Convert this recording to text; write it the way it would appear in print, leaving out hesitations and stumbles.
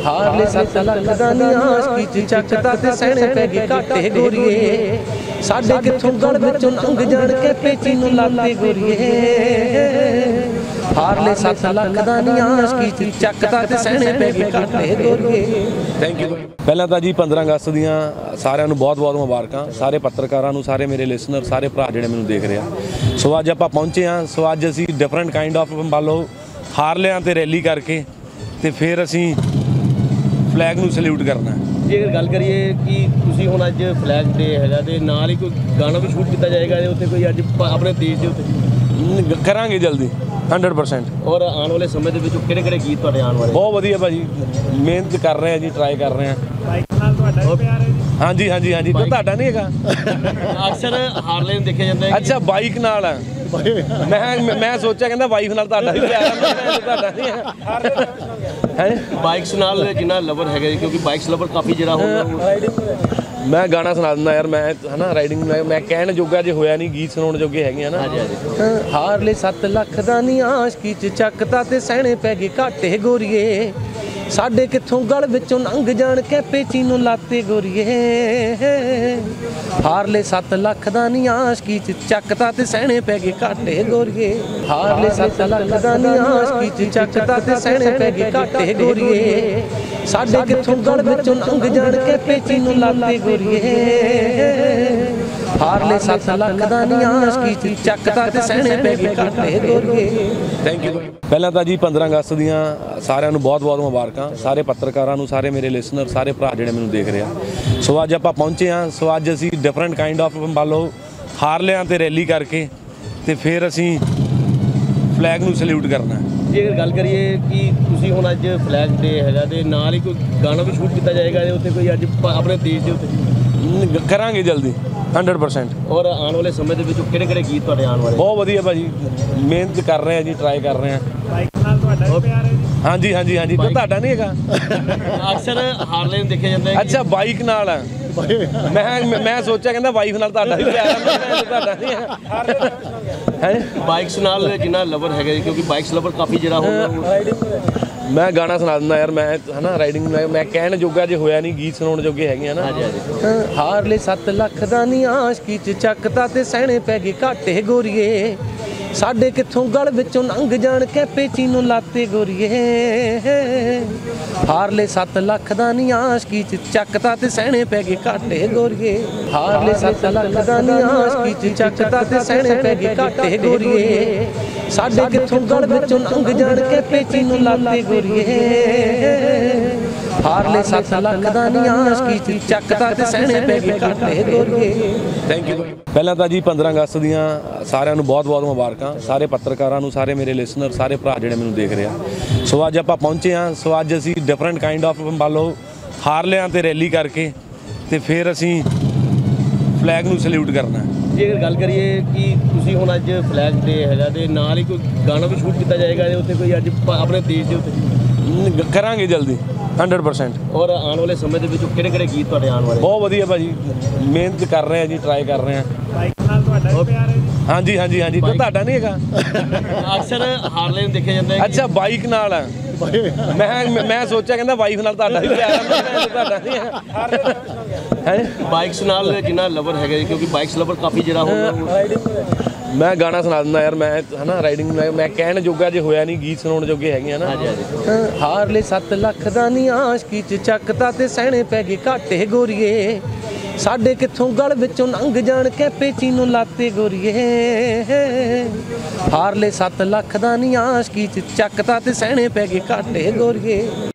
Harley 7 lakh ਦਾ ਨੀ ਆਸ਼ਕੀ ਚ ਚੱਕਦਾ ਤੇ ਸਹਿਣੇ ਪੈ ਗਏ ਘਾਟੇ ਗੋਰੀਏ ਸਾਡੇ ਕਿੱਥੋਂ ਗਲ ਵਿੱਚੋਂ ਲੰਘ ਜਾਣ ਕੇ ਪੇਚੀ ਨੂੰ ਲਾਤੇ ਗੋਰੀਏ ਹਾਰਲੇ 7 ਲੱਖ ਦਾ ਨੀ ਆਸ਼ਕੀ ਚ ਚੱਕਦਾ ਤੇ ਸਹਿਣੇ ਪੈ ਗਏ ਘਾਟੇ ਗੋਰੀਏ। Thank you. ਪਹਿਲਾਂ ਤਾਂ ਜੀ 15 ਅਗਸਤ ਦੀਆਂ ਸਾਰਿਆਂ ਨੂੰ ਬਹੁਤ ਬਹੁਤ ਮੁਬਾਰਕਾਂ, ਸਾਰੇ ਪੱਤਰਕਾਰਾਂ ਨੂੰ, ਸਾਰੇ ਮੇਰੇ ਲਿਸਨਰ, ਸਾਰੇ ਭਰਾ ਜਿਹੜੇ ਮੈਨੂੰ ਦੇਖ ਰਹੇ ਆ। ਸੋ ਅੱਜ ਆਪਾਂ ਪਹੁੰਚੇ ਹਾਂ, ਸੋ ਅੱਜ ਅਸੀਂ ਡਿਫਰੈਂਟ ਕਾਈਂਡ ਆਫ ਮੰਨ ਹਾਰਲਿਆਂ ਤੇ ਰੈਲੀ ਕਰਕੇ ਤੇ ਫਿਰ ਅਸੀਂ ਫਲੈਗ ਨੂੰ ਸਲੂਟ ਕਰਨਾ। ਜੇ ਗੱਲ ਕਰੀਏ ਕਿ ਤੁਸੀਂ ਹੁਣ ਅੱਜ ਫਲੈਗ ਡੇ ਹੈਗਾ ਤੇ ਨਾਲ ਹੀ ਕੋਈ ਗਾਣਾ ਵੀ ਸ਼ੂਟ ਕੀਤਾ ਜਾਏਗਾ ਇਹਦੇ ਉੱਤੇ ਕੋਈ ਅੱਜ ਆਪਣੇ ਦੇਸ਼ ਦੇ ਉੱਤੇ ਕਰਾਂਗੇ ਜਲਦੀ 100%। ਔਰ ਆਉਣ ਵਾਲੇ ਸਮੇਂ ਦੇ ਵਿੱਚ ਕਿਹੜੇ ਕਿਹੜੇ ਗੀਤ ਤੁਹਾਡੇ ਆਉਣ ਵਾਲੇ? ਬਹੁਤ ਵਧੀਆ ਭਾਜੀ, ਮਿਹਨਤ ਕਰ ਰਹੇ ਆ ਜੀ, ਟਰਾਈ ਕਰ ਰਹੇ ਆ। ਬਾਈਕ ਨਾਲ ਤੁਹਾਡਾ ਪਿਆਰ ਹੈ ਜੀ? ਹਾਂਜੀ ਹਾਂਜੀ ਹਾਂਜੀ। ਤਾਂ ਤੁਹਾਡਾ ਨਹੀਂ ਹੈਗਾ? ਅਕਸਰ ਹਾਰਲੇ ਨੂੰ ਦੇਖਿਆ ਜਾਂਦਾ ਹੈ। ਅੱਛਾ, ਬਾਈਕ ਨਾਲ ਆ। ਮੈਂ ਸੋਚਿਆ ਕਹਿੰਦਾ ਵਾਈਫ ਨਾਲ ਤੁਹਾਡਾ ਵੀ ਪਿਆਰ ਹੈ, ਤੁਹਾਡਾ ਨਹੀਂ ਹੈ। ਬਾਈਕਸ ਨਾਲ ਜਿੰਨਾ ਲਵਰ ਹੈਗਾ ਜੀ, ਕਿਉਂਕਿ ਬਾਈਕਸ ਲਵਰ ਕਾਫੀ ਜਿਹੜਾ ਹੁੰਦਾ। ਮੈਂ ਗਾਣਾ ਸੁਣਾ ਦਿੰਦਾ ਯਾਰ, ਮੈਂ ਹਨਾ ਰਾਈਡਿੰਗ ਮੈਂ ਕਹਿਣ ਜੋਗਾ ਜੇ ਹੋਇਆ ਨਹੀਂ, ਗੀਤ ਸੁਣਾਉਣ ਜੋਗੇ ਹੈਗੇ ਆ ਨਾ। ਹਾਰਲੇ 7 ਲੱਖ ਦਾ ਨੀ ਆਸ਼ਕੀ ਚ ਚੱਕਦਾ ਤੇ ਸਹਿਣੇ ਪੈ ਗਏ ਘਾਟੇ ਗੋਰੀਏ ਸਾਡੇ ਕਿੱਥੋਂ ਗਲ ਵਿੱਚੋਂ ਲੰਘ ਜਾਣ ਕੇ ਪੇਚੀ ਨੂੰ ਲਾਤੇ ਗੋਰੀਏ ਹਾਰਲੇ 7 ਲੱਖ ਦਾ ਨੀ ਆਸ਼ਕੀ ਚ ਚੱਕਦਾ ਤੇ ਸਹਿਣੇ ਪੈ ਗਏ ਘਾਟੇ ਗੋਰੀਏ ਹਾਰਲੇ 7 ਲੱਖ ਦਾ ਨੀ ਆਸ਼ਕੀ ਚ ਚੱਕਦਾ ਤੇ ਸਹਿਣੇ ਪੈ ਗਏ ਘਾਟੇ ਗੋਰੀਏ ਸਾਡੇ ਕਿੱਥੋਂ ਗਲ ਵਿੱਚੋਂ ਲੰਘ ਜਾਣ ਕੇ ਪੇਚੀ ਨੂੰ ਲਾਤੇ ਗੋਰੀਏ ਹਾਰਲੇ 7 ਲੱਖ ਦਾ ਨੀ ਆਸ਼ਕੀ ਚ ਚੱਕਦਾ ਤੇ ਸਹਿਣੇ ਪੈ ਗਏ ਘਾਟੇ ਗੋਰੀਏ। Thank you. ਪਹਿਲਾਂ ਤਾਂ ਜੀ 15 ਅਗਸਤ ਦੀਆਂ ਸਾਰਿਆਂ ਨੂੰ ਬਹੁਤ ਬਹੁਤ ਮੁਬਾਰਕਾਂ, ਸਾਰੇ ਪੱਤਰਕਾਰਾਂ ਨੂੰ, ਸਾਰੇ ਮੇਰੇ ਲਿਸਨਰ, ਸਾਰੇ ਭਰਾ ਜਿਹੜੇ ਮੈਨੂੰ ਦੇਖ ਰਹੇ ਆ। ਸੋ ਅੱਜ ਆਪਾਂ ਪਹੁੰਚੇ ਹਾਂ, ਸੋ ਅੱਜ ਅਸੀਂ ਡਿਫਰੈਂਟ ਕਾਈਂਡ ਆਫ ਮੰਨ ਹਾਰਲਿਆਂ ਤੇ ਰੈਲੀ ਕਰਕੇ ਤੇ ਫਿਰ ਅਸੀਂ ਫਲੈਗ ਨੂੰ ਸਲੂਟ ਕਰਨਾ। ਜੇ ਗੱਲ ਕਰੀਏ ਕਿ ਤੁਸੀਂ ਹੁਣ ਅੱਜ ਫਲੈਗ ਡੇ ਹੈਗਾ ਤੇ ਨਾਲ ਹੀ ਕੋਈ ਗਾਣਾ ਵੀ ਸ਼ੂਟ ਕੀਤਾ ਜਾਏਗਾ ਇਹਦੇ ਉੱਤੇ ਕੋਈ ਅੱਜ ਆਪਣੇ ਦੇਸ਼ ਦੇ ਉੱਤੇ ਕਰਾਂਗੇ ਜਲਦੀ 100%। ਔਰ ਆਉਣ ਵਾਲੇ ਸਮੇਂ ਦੇ ਵਿੱਚ ਕਿਹੜੇ ਕਿਹੜੇ ਗੀਤ ਤੁਹਾਡੇ ਆਉਣ ਵਾਲੇ? ਬਹੁਤ ਵਧੀਆ ਭਾਜੀ, ਮਿਹਨਤ ਕਰ ਰਹੇ ਆ ਜੀ, ਟਰਾਈ ਕਰ ਰਹੇ ਆ। ਬਾਈਕ ਨਾਲ ਤੁਹਾਡਾ ਪਿਆਰ ਹੈ ਜੀ? ਹਾਂਜੀ ਹਾਂਜੀ ਹਾਂਜੀ। ਤਾਂ ਤੁਹਾਡਾ ਨਹੀਂ ਹੈਗਾ? ਅਕਸਰ ਹਾਰਲੇ ਨੂੰ ਦੇਖਿਆ ਜਾਂਦਾ ਹੈ। ਅੱਛਾ, ਬਾਈਕ ਨਾਲ ਆ। ਮੈਂ ਸੋਚਿਆ ਕਹਿੰਦਾ ਵਾਈਫ ਨਾਲ ਤੁਹਾਡਾ ਵੀ ਪਿਆਰ ਹੈ, ਤੁਹਾਡਾ ਨਹੀਂ ਹੈ। ਬਾਈਕਸ ਨਾਲ ਜਿੰਨਾ ਲਵਰ ਹੈਗਾ ਜੀ, ਕਿਉਂਕਿ ਬਾਈਕਸ ਲਵਰ ਕਾਫੀ ਜਿਹੜਾ ਹੁੰਦਾ। ਮੈਂ ਗਾਣਾ ਸੁਣਾ ਦਿੰਦਾ ਯਾਰ, ਮੈਂ ਹਨਾ ਰਾਈਡਿੰਗ ਮੈਂ ਕਹਿਣ ਜੋਗਾ ਜੇ ਹੋਇਆ ਨਹੀਂ, ਗੀਤ ਸੁਣਾਉਣ ਜੋਗੇ ਹੈਗੇ ਆ ਨਾ। ਹਾਰਲੇ 7 ਲੱਖ ਦਾ ਨੀ ਆਸ਼ਕੀ ਚ ਚੱਕਦਾ ਤੇ ਸਹਿਣੇ ਪੈ ਗਏ ਘਾਟੇ ਗੋਰੀਏ ਸਾਡੇ ਕਿੱਥੋਂ ਗਲ ਵਿੱਚੋਂ ਲੰਘ ਜਾਣ ਕੇ ਪੇਚੀ ਨੂੰ ਲਾਤੇ ਗੋਰੀਏ ਹਾਰਲੇ 7 ਲੱਖ ਦਾ ਨੀ ਆਸ਼ਕੀ ਚ ਚੱਕਦਾ ਤੇ ਸਹਿਣੇ ਪੈ ਗਏ ਘਾਟੇ ਗੋਰੀਏ ਹਾਰਲੇ 7 ਲੱਖ ਦਾ ਨੀ ਆਸ਼ਕੀ ਚ ਚੱਕਦਾ ਤੇ ਸਹਿਣੇ ਪੈ ਗਏ ਘਾਟੇ ਗੋਰੀਏ ਸਾਡੇ ਕਿੱਥੋਂ ਗਲ ਵਿੱਚੋਂ ਲੰਘ ਜਾਣ ਕੇ ਪੇਚੀ ਨੂੰ ਲਾਤੇ ਗੋਰੀਏ ਹਾਰਲੇ 7 ਲੱਖ ਦਾ ਨੀ ਆਸ਼ਕੀ ਚ ਚੱਕਦਾ ਤੇ ਸਹਿਣੇ ਪੈ ਗਏ ਘਾਟੇ ਗੋਰੀਏ। Thank you. ਪਹਿਲਾਂ ਤਾਂ ਜੀ 15 ਅਗਸਤ ਦੀਆਂ ਸਾਰਿਆਂ ਨੂੰ ਬਹੁਤ ਬਹੁਤ ਮੁਬਾਰਕਾਂ, ਸਾਰੇ ਪੱਤਰਕਾਰਾਂ ਨੂੰ, ਸਾਰੇ ਮੇਰੇ ਲਿਸਨਰ, ਸਾਰੇ ਭਰਾ ਜਿਹੜੇ ਮੈਨੂੰ ਦੇਖ ਰਹੇ ਆ। ਸੋ ਅੱਜ ਆਪਾਂ ਪਹੁੰਚੇ ਹਾਂ, ਸੋ ਅੱਜ ਅਸੀਂ ਡਿਫਰੈਂਟ ਕਾਈਂਡ ਆਫ ਮੰਨ ਹਾਰਲਿਆਂ ਤੇ ਰੈਲੀ ਕਰਕੇ ਤੇ ਫਿਰ ਅਸੀਂ ਫਲੈਗ ਨੂੰ ਸਲੂਟ ਕਰਨਾ। ਜੇ ਗੱਲ ਕਰੀਏ ਕਿ ਤੁਸੀਂ ਹੁਣ ਅੱਜ ਫਲੈਗ ਡੇ ਹੈਗਾ ਤੇ ਨਾਲ ਹੀ ਕੋਈ ਗਾਣਾ ਵੀ ਸ਼ੂਟ ਕੀਤਾ ਜਾਏਗਾ ਇਹਦੇ ਉੱਤੇ ਕੋਈ ਅੱਜ ਆਪਣੇ ਦੇਸ਼ ਦੇ ਉੱਤੇ ਕਰਾਂਗੇ ਜਲਦੀ 100%। ਔਰ ਆਉਣ ਵਾਲੇ ਸਮੇਂ ਦੇ ਵਿੱਚ ਕਿਹੜੇ ਕਿਹੜੇ ਗੀਤ ਤੁਹਾਡੇ ਆਉਣ ਵਾਲੇ? ਬਹੁਤ ਵਧੀਆ ਭਾਜੀ, ਮਿਹਨਤ ਕਰ ਰਹੇ ਆ ਜੀ, ਟਰਾਈ ਕਰ ਰਹੇ ਆ। ਬਾਈਕ ਨਾਲ ਤੁਹਾਡਾ ਪਿਆਰ ਹੈ ਜੀ? ਹਾਂਜੀ ਹਾਂਜੀ ਹਾਂਜੀ। ਤਾਂ ਤੁਹਾਡਾ ਨਹੀਂ ਹੈਗਾ? ਅਕਸਰ ਹਾਰਲੇ ਨੂੰ ਦੇਖਿਆ ਜਾਂਦਾ ਹੈ। ਅੱਛਾ, ਬਾਈਕ ਨਾਲ ਆ। ਮੈਂ ਸੋਚਿਆ ਕਹਿੰਦਾ ਵਾਈਫ ਨਾਲ ਤੁਹਾਡਾ ਵੀ ਪਿਆਰ ਹੈ, ਤੁਹਾਡਾ ਨਹੀਂ ਹੈ। ਬਾਈਕਸ ਨਾਲ ਜਿੰਨਾ ਲਵਰ ਹੈਗਾ ਜੀ, ਕਿਉਂਕਿ ਬਾਈਕਸ ਲਵਰ ਕਾਫੀ ਜਿਹੜਾ ਹੁੰਦਾ। ਮੈਂ ਗਾਣਾ ਸੁਣਾ ਦਿੰਦਾ ਯਾਰ, ਮੈਂ ਹਨਾ ਰਾਈਡਿੰਗ ਮੈਂ ਕਹਿਣ ਜੋਗਾ ਜੇ ਹੋਇਆ ਨਹੀਂ, ਗੀਤ ਸੁਣਾਉਣ ਜੋਗੇ ਹੈਗੇ ਆ ਨਾ। ਹਾਰਲੇ 7 ਲੱਖ ਦਾ ਨੀ ਆਸ਼ਕੀ ਚ ਚੱਕਦਾ ਤੇ ਸਹਿਣੇ ਪੈ ਗਏ ਘਾਟੇ ਗੋਰੀਏ ਸਾਡੇ ਕਿੱਥੋਂ ਗਲ ਵਿੱਚੋਂ ਲੰਘ ਜਾਣ ਕੇ ਪੇਚੀ ਨੂੰ ਲਾਤੇ ਗੋਰੀਏ ਹਾਰਲੇ 7 ਲੱਖ ਦਾ ਨੀ ਆਸ਼ਕੀ ਚ ਚੱਕਦਾ ਤੇ ਸਹਿਣੇ ਪੈ ਗਏ ਘਾਟੇ ਗੋਰੀਏ।